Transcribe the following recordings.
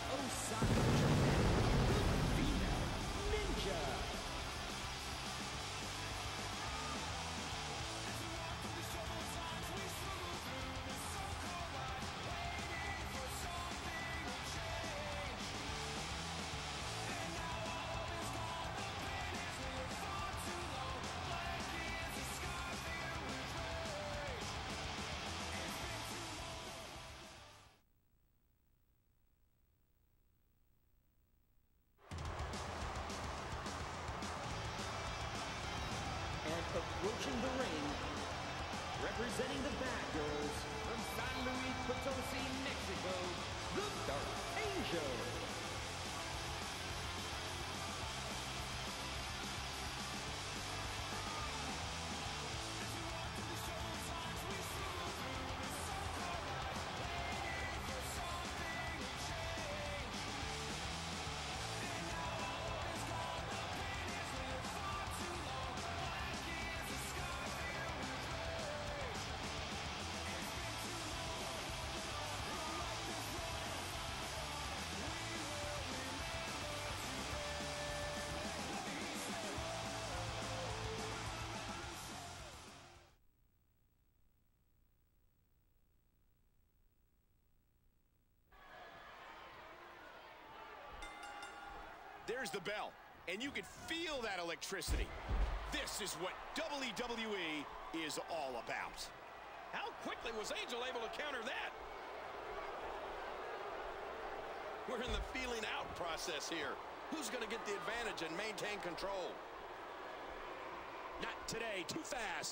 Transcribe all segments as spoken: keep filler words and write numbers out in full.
Osaka, Japan, the female ninja. Approaching the ring, representing the Bad Girls from San Luis Potosi, Mexico, the Dark Angel. There's the bell, and you can feel that electricity. This is what W W E is all about. How quickly was Angel able to counter that? We're in the feeling out process here. Who's going to get the advantage and maintain control? Not today, too fast.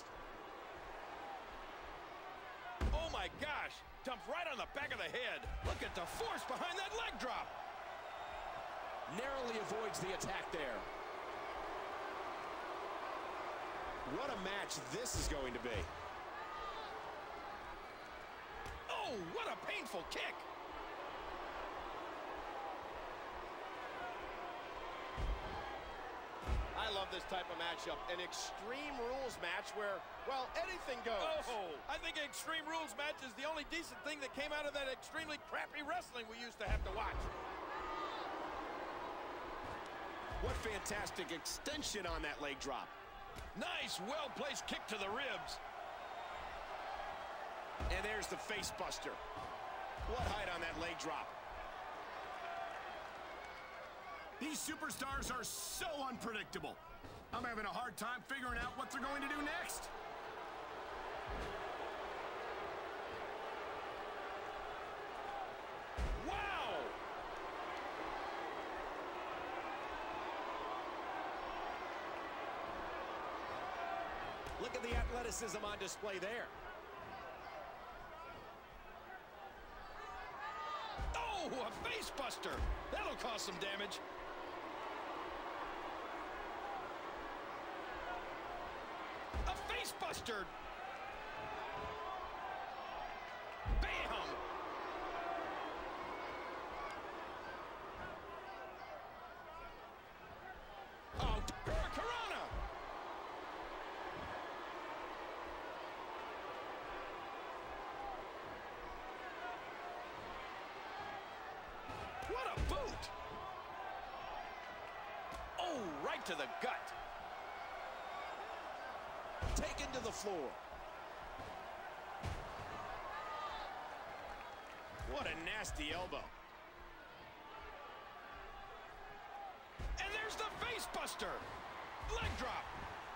Oh my gosh, dumped right on the back of the head. Look at the force behind that leg drop. Narrowly avoids the attack there. What a match this is going to be. Oh, what a painful kick. I love this type of matchup. An Extreme Rules match where, well, anything goes. Oh, I think Extreme Rules match is the only decent thing that came out of that extremely crappy wrestling we used to have to watch. What fantastic extension on that leg drop. Nice, well-placed kick to the ribs. And there's the face buster. What height on that leg drop. These superstars are so unpredictable. I'm having a hard time figuring out what they're going to do next. Look at the athleticism on display there. Oh, a face buster. That'll cause some damage. A face buster. Bam! Oh, Corona! What a boot! Oh, right to the gut. Taken to the floor. What a nasty elbow. And there's the face buster. Leg drop.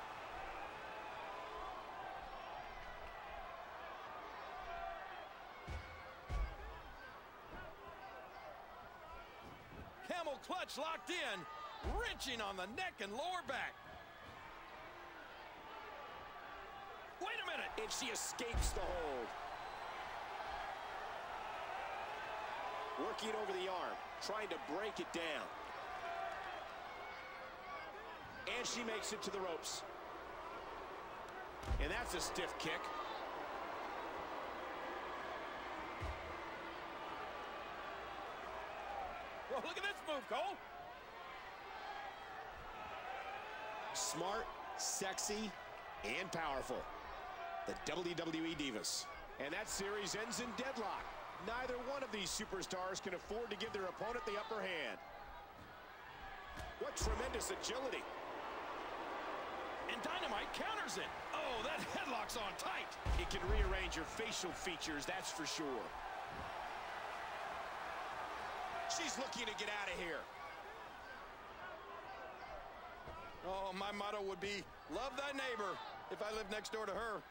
Camel clutch locked in, wrenching on the neck and lower back. Wait a minute. And she escapes the hold. Working over the arm, trying to break it down. And she makes it to the ropes. And that's a stiff kick. Well, look at this move, Cole. Smart, sexy, and powerful. The W W E Divas. And that series ends in deadlock. Neither one of these superstars can afford to give their opponent the upper hand. What tremendous agility. And Dynamite counters it. Oh, that headlock's on tight. It can rearrange your facial features, that's for sure. She's looking to get out of here. Oh, my motto would be, love thy neighbor, if I lived next door to her.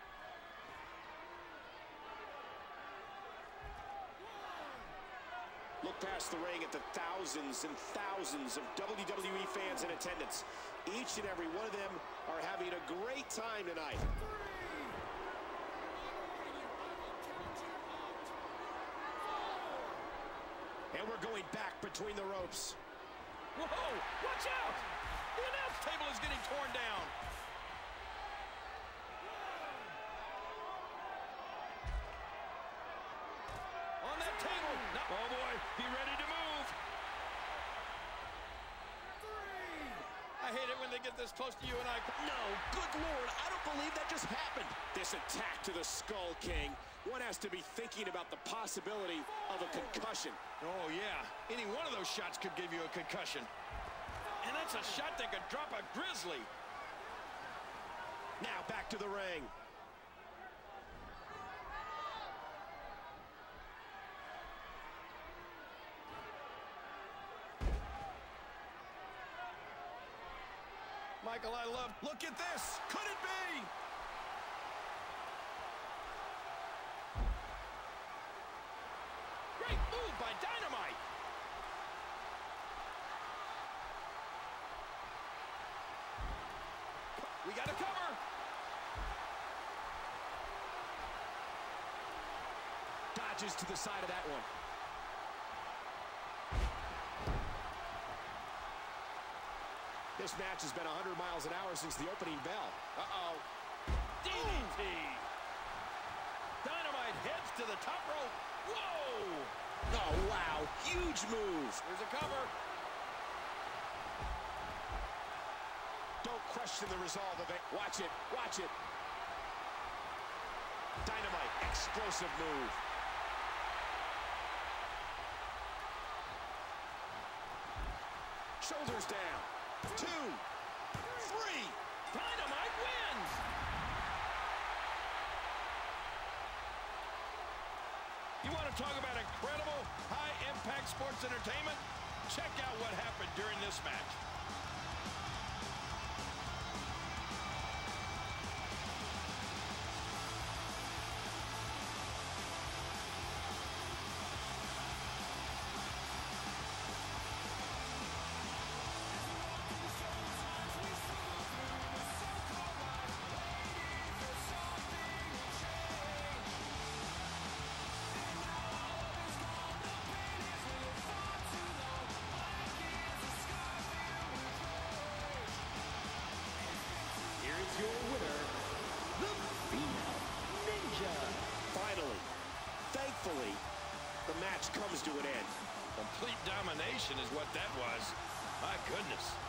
Look past the ring at the thousands and thousands of W W E fans in attendance. Each and every one of them are having a great time tonight. And we're going back between the ropes. Whoa, watch out! The announce table is getting torn down. On that table. No. Oh, boy, be ready to move. I hate it when they get this close to you and I. No, good Lord, I don't believe that just happened. This attack to the Skull King. One has to be thinking about the possibility of a concussion. Oh, yeah. Any one of those shots could give you a concussion. And that's a shot that could drop a Grizzly. Now back to the ring. Michael, I love. Look at this. Could it be? Great move by Dynamite. We got a cover. Dodges to the side of that one. This match has been one hundred miles an hour since the opening bell. Uh-oh. D D T. Dynamite heads to the top rope. Whoa. Oh, wow. Huge move. Here's a cover. Don't question the resolve of it. Watch it. Watch it. Dynamite. Explosive move. Shoulders down. Two. Three. Dynamite wins. You want to talk about incredible high-impact sports entertainment? Check out what happened during this match. Your winner, the Female Ninja. Finally, thankfully, the match comes to an end. Complete domination is what that was. My goodness.